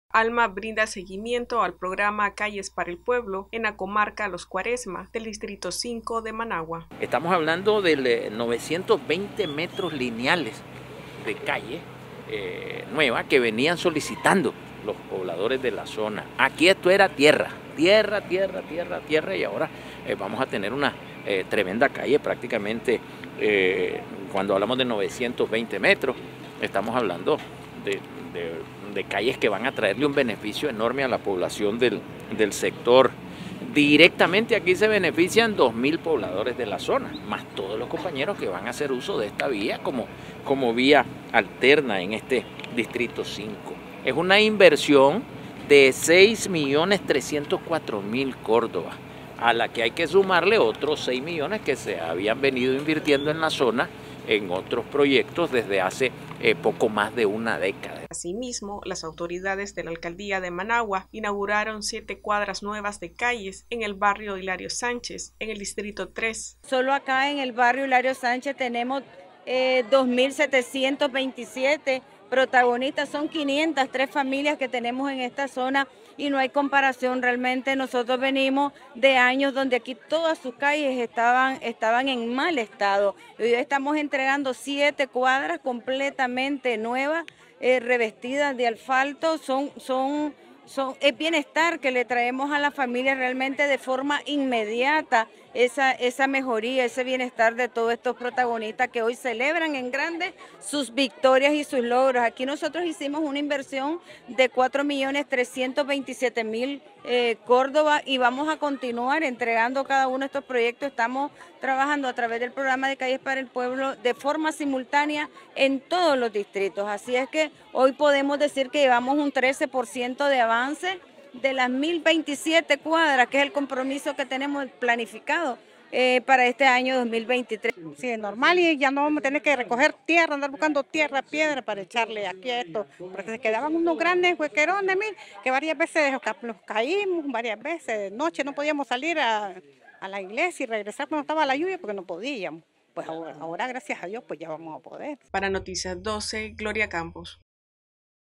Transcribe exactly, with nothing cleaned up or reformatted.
Alma brinda seguimiento al programa Calles para el Pueblo en la comarca Los Cuaresma del Distrito cinco de Managua. Estamos hablando de novecientos veinte metros lineales de calle eh, nueva que venían solicitando los pobladores de la zona. Aquí esto era tierra, tierra, tierra, tierra, tierra y ahora eh, vamos a tener una eh, tremenda calle prácticamente. Eh, cuando hablamos de novecientos veinte metros, estamos hablando de, de, de calles que van a traerle un beneficio enorme a la población del, del sector. Directamente aquí se benefician dos mil pobladores de la zona, más todos los compañeros que van a hacer uso de esta vía como, como vía alterna en este Distrito cinco. Es una inversión de seis millones trescientos cuatro mil córdobas, a la que hay que sumarle otros seis millones que se habían venido invirtiendo en la zona en otros proyectos desde hace eh, poco más de una década. Asimismo, las autoridades de la alcaldía de Managua inauguraron siete cuadras nuevas de calles en el barrio Hilario Sánchez, en el distrito tres. Solo acá en el barrio Hilario Sánchez tenemos eh, dos mil setecientos veintisiete protagonistas, son quinientas tres familias que tenemos en esta zona y no hay comparación realmente. Nosotros venimos de años donde aquí todas sus calles estaban, estaban en mal estado. Hoy estamos entregando siete cuadras completamente nuevas, eh, revestidas de asfalto, son... son Son, es bienestar que le traemos a la familia realmente de forma inmediata, esa, esa mejoría, ese bienestar de todos estos protagonistas que hoy celebran en grande sus victorias y sus logros. Aquí nosotros hicimos una inversión de cuatro millones trescientos veintisiete mil eh, Córdoba y vamos a continuar entregando cada uno de estos proyectos. Estamos trabajando a través del programa de Calles para el Pueblo de forma simultánea en todos los distritos. Así es que hoy podemos decir que llevamos un trece por ciento de avance de las mil veintisiete cuadras, que es el compromiso que tenemos planificado eh, para este año dos mil veintitrés. Sí, es normal y ya no vamos a tener que recoger tierra, andar buscando tierra, piedra para echarle aquí a esto, porque se quedaban unos grandes huequerones, mil, que varias veces los caímos, varias veces, de noche no podíamos salir a, a la iglesia y regresar cuando estaba la lluvia porque no podíamos. Pues ahora, ahora, gracias a Dios, pues ya vamos a poder. Para Noticias doce, Gloria Campos.